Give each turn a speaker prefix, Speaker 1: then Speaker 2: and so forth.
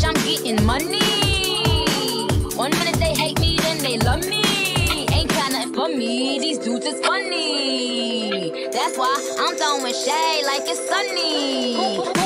Speaker 1: I'm getting money. One minute they hate me, then they love me. Ain't got nothing for me, these dudes is funny. That's why I'm throwing shade like it's sunny.